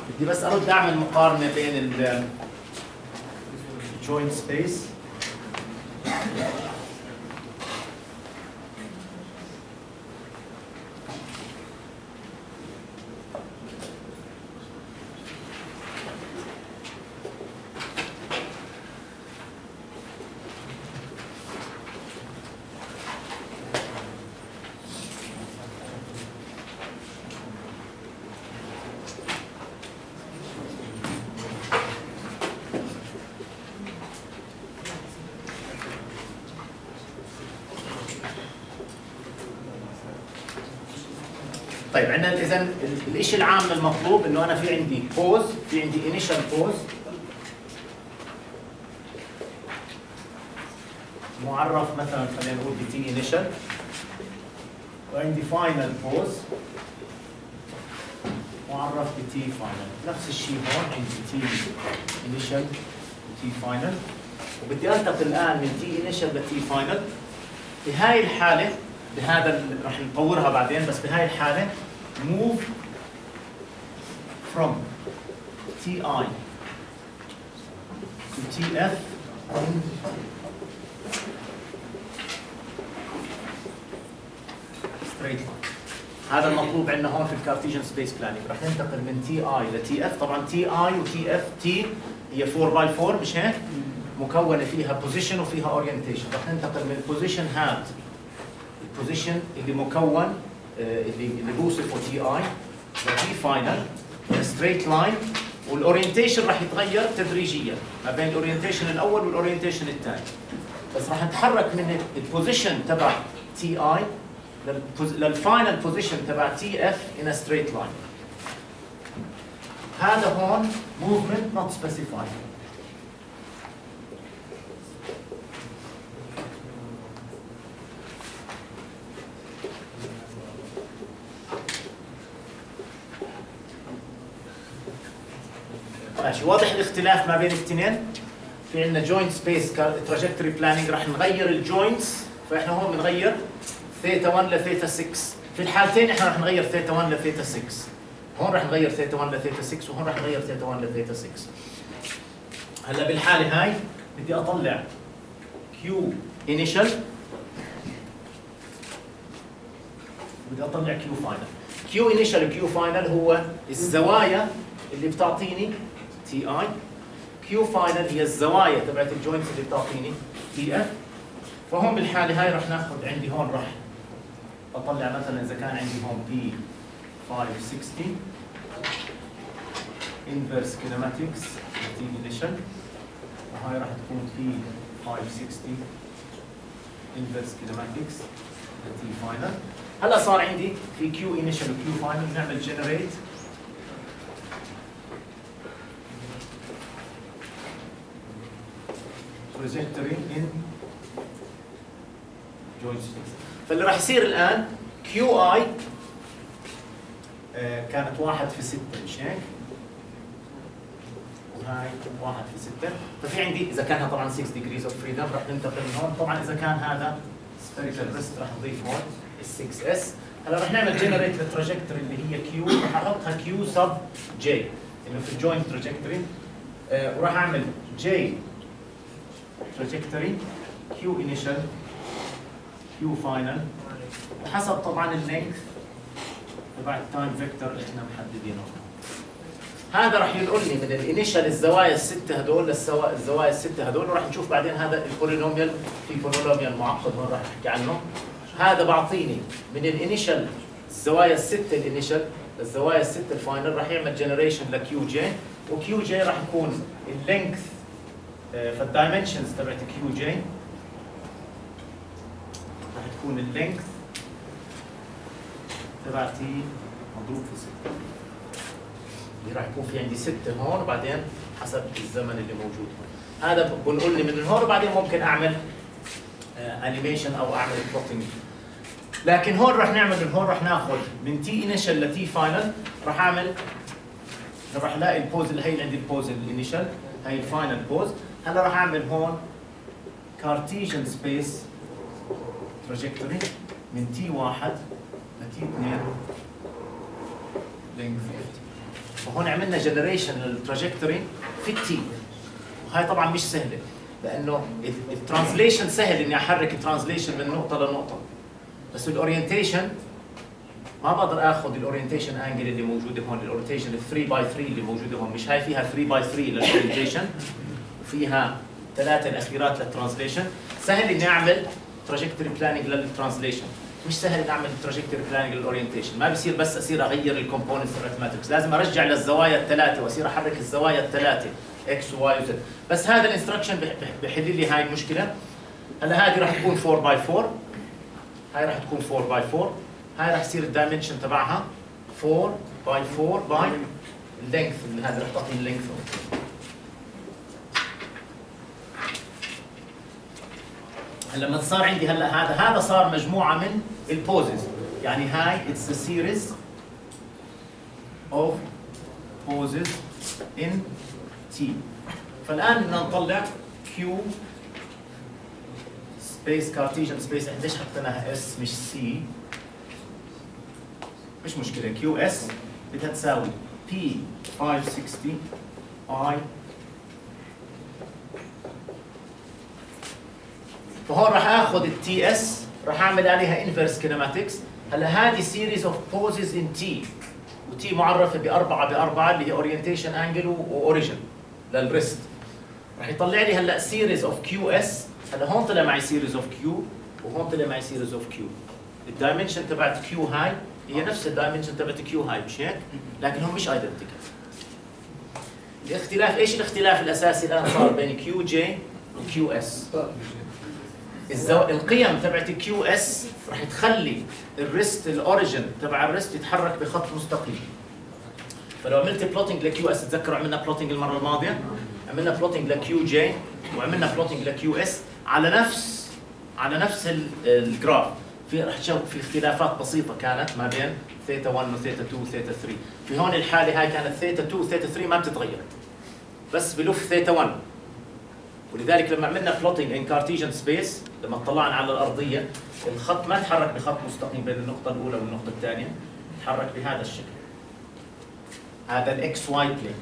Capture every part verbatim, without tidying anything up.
بدي بس ارد اعمل مقارنه بين ال joint space طيب عندنا اذا الشيء العام المطلوب انه انا في عندي بوز، في عندي انيشال بوز معرف مثلا خلينا نقول بتي انيشال، وعندي فاينل بوز معرف بتي فاينل. نفس الشيء هون عندي تي انيشال وتي فاينل، وبدي انتقل الان من تي انيشال لتي فاينل. في هاي الحاله بهذا راح نطورها بعدين، بس بهاي الحاله move from تي آي to تي إف straight line. هذا المطلوب عندنا هون في الكارتيجن سبيس بلانينج. راح ننتقل من تي آي لتي إف. طبعا تي آي وتي إف، تي هي فور باي فور مش هيك؟ مكونه فيها بوزيشن وفيها اورينتيشن. راح ننتقل من البوزيشن هاد، البوزيشن اللي مكون اللي اللي بوصفه تي اي لتي فاينل ستريت لاين، والاورينتيشن راح يتغير تدريجيا ما بين الاورينتيشن الاول والاورينتيشن الثاني. بس راح نتحرك من البوزيشن تبع تي اي للفاينل بوزيشن تبع تي اف ان ستريت لاين. هذا هون موفمنت نوت سبيسيفايد. ماشي، واضح الاختلاف ما بين الاثنين. في عندنا جوينت سبيس تراجكتوري بلاننج راح نغير الجوينتس، فاحنا هون بنغير ثيتا واحد لثيتا ستة. في الحالتين احنا راح نغير ثيتا واحد لثيتا ستة. هون راح نغير ثيتا واحد لثيتا ستة، وهون راح نغير ثيتا واحد لثيتا ستة. هلا بالحاله هاي بدي اطلع كيو انيشال، بدي اطلع كيو فاينل. كيو انيشال وكيو فاينل هو الزوايا اللي بتعطيني تي اي، كيو فاينل هي الزوايا تبعت الجوينتس اللي بتعطيني تي اف. فهون بالحاله هاي راح ناخذ عندي هون راح اطلع مثلا اذا كان عندي هون بي خمسمية وستين انفرس كينماتكس تي انيشال، وهاي راح تكون بي خمسمية وستين انفرس كينماتكس تي فاينل. هلا صار عندي في كيو انيشال وكيو فاينل. نعمل جنريت trajectory in joint space. فاللي راح يصير الان كيو اي آه كانت واحد في ستة مش هيك؟ وهاي واحد في ستة. ففي عندي اذا كانها طبعا ستة degrees of freedom راح ننتقل من هون. طبعا اذا كان هذا spherical wrist راح نضيف هون ال ستة اس. هلا راح نعمل جنريت للتراجكتوري اللي هي كيو، راح احطها كيو سب جي انه في الجوينت تراجكتوري، آه وراح اعمل جي trajectory Q initial Q final حسب طبعا اللينث تبع التايم فيكتور اللي احنا محددينه. هذا راح ينقلني من الانيشال الزوايا السته هدول للزوايا السته هدول، وراح نشوف بعدين هذا البولينوميال. في بولينوميال معقد هون راح نحكي عنه. هذا بعطيني من الانيشال الزوايا السته الانيشال للزوايا السته الفاينل، راح يعمل جنريشن لكيو جي، وكيو جي راح يكون اللينث فالدايمنشنز تبعت كيو جي راح تكون اللينث تبعتي مضروب في ستة. اللي راح يكون في عندي ستة هون، وبعدين حسب الزمن اللي موجود هون. هذا بنقول لي من هون، وبعدين ممكن اعمل انيميشن او اعمل بلوتنج. لكن هون راح نعمل من هون راح ناخذ من تي انيشال لتي فاينل. راح اعمل راح الاقي البوز اللي هي عندي البوز الانيشال، هي الفاينل بوز. هلا راح اعمل هون كارتيجن سبيس تراجكتوري من تي واحد لتي اثنين لينث خمسين. فهون عملنا جنريشن للتراجكتوري في التي، وهي طبعا مش سهله لانه الترانسليشن سهل اني احرك الترانسليشن من نقطه لنقطه، بس الاورينتيشن ما بقدر اخذ الاورينتيشن انجل اللي موجوده هون، الاورينتيشن ثلاثة باي ثلاثة اللي موجوده هون، مش هاي فيها ثلاثة باي ثلاثة للاورينتيشن وفيها ثلاثه الاخيرات للترانسليشن. سهل اني اعمل تراجكتوري بلاننج للترانسليشن، مش سهل اني اعمل تراجكتوري بلاننج للاورينتيشن. ما بصير بس اصير اغير الكومبوننتس الماثماتكس، لازم ارجع للزوايا الثلاثه واصير احرك الزوايا الثلاثه اكس وواي وزد. بس هذا الانستركشن بحل لي هاي المشكله. هلا هذه راح تكون أربعة باي أربعة، هاي راح تكون أربعة باي أربعة، هاي راح يصير الدايمنشن تبعها أربعة باي أربعة باي اللينث، هذا راح تعطيني اللينث. هلا لما صار عندي هلا هذا هذا صار مجموعه من البوزز، يعني هاي اتس ا سيريز اوف بوزز ان تي. فالان بدنا نطلع كيو سبيس كارتيجن سبيس، ليش حطيناها اس مش سي؟ مش مشكله، كيو اس بدها تساوي بي خمسمية وستين اي. فهون راح اخذ التي اس راح اعمل عليها انفرس كينماتكس. هلا هذه سيريز اوف بوزز ان تي، وتي معرفه بأربعة بأربعة اللي هي اورينتيشن انجل واوريجن للريست. راح يطلع لي هلا سيريز اوف كيو اس. هلا هون طلع معي سيريز اوف كيو وهون طلع معي سيريز اوف كيو. الدايمنشن تبعت كيو هاي هي نفس الدايمنشن تبعت كيو هاي، مش هيك؟ لكن هم مش ايدنتيكال. الاختلاف، ايش الاختلاف الاساسي الان صار بين كيو جي وكيو اس؟ الزو... القيم تبعت كيو اس راح تخلي الريست الاوريجن تبع الريست يتحرك بخط مستقيم. فلو عملت بلوتنج لكيو اس، تذكروا عملنا بلوتنج المره الماضيه، عملنا بلوتنج لكيو جي وعملنا بلوتنج لكيو اس على نفس على نفس الجراف. في راح تشوف في اختلافات بسيطه كانت ما بين ثيتا واحد وثيتا اثنين وثيتا ثلاثة. في هون الحاله هاي كانت ثيتا اثنين وثيتا ثلاثة ما بتتغير، بس بلف ثيتا واحد. ولذلك لما عملنا بلوتنج ان كارتيجن سبيس، لما طلعنا على الارضيه الخط ما تحرك بخط مستقيم بين النقطه الاولى والنقطه الثانيه، تحرك بهذا الشكل. هذا الاكس واي بلين.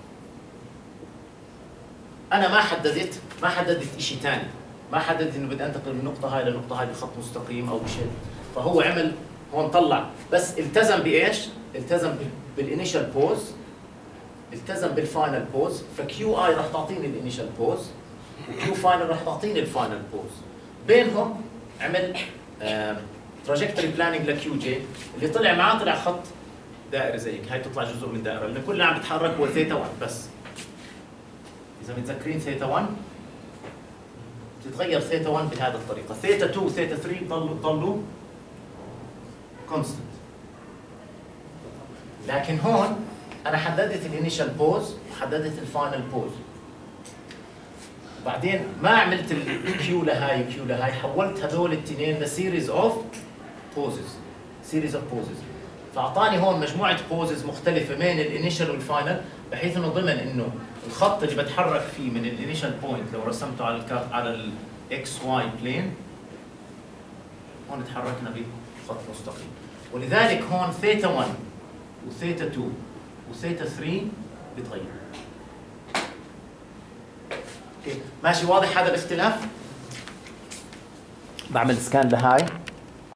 انا ما حددت ما حددت شيء ثاني، ما حددت انه بدي انتقل من النقطه هاي للنقطه هاي بخط مستقيم او بشيء. فهو عمل هون طلع، بس التزم بايش؟ التزم بالانيشال بوز، التزم بالفاينل بوز. فكيو اي راح تعطيني الانيشال بوز وكيو فاينل راح تعطيني الفاينل بوز. بينهم عمل تراجكتوري بلاننج لكيو جي اللي طلع معاه طلع خط دائري زي هيك. هاي بتطلع جزء من دائره لان كلها عم تتحرك هو ثيتا واحد بس. اذا متذكرين ثيتا واحد بتتغير ثيتا واحد بهذه الطريقه، ثيتا اثنين وثيتا ثلاثة بضلوا بضلوا كونستنت. لكن هون انا حددت الانيشال بوز وحددت الفاينل بوز. بعدين ما عملت الكيو لهاي وكيو لهاي، حولت هذول الاثنين لسيريز اوف بوزز، سيريز اوف بوزز. فاعطاني هون مجموعه بوزز مختلفه بين الانيشال والفاينل، بحيث انه ضمن انه الخط اللي بتحرك فيه من الانيشال بوينت لو رسمته على الكارت على الاكس واي بلين، هون تحركنا بخط مستقيم. ولذلك هون ثيتا واحد وثيتا اثنين وثيتا ثلاثة بتغير. اوكي ماشي، واضح هذا الاختلاف؟ بعمل سكان لهاي